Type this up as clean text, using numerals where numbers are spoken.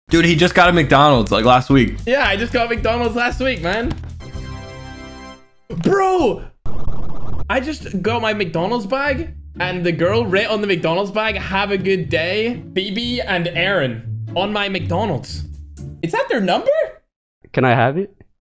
Dude, he just got a McDonald's like last week. Yeah, I just got McDonald's last week, man. Bro, I just got my McDonald's bag and the girl wrote on the McDonald's bag, "Have a good day, Phoebe and Aaron," on my McDonald's. Is that their number? Can I have it?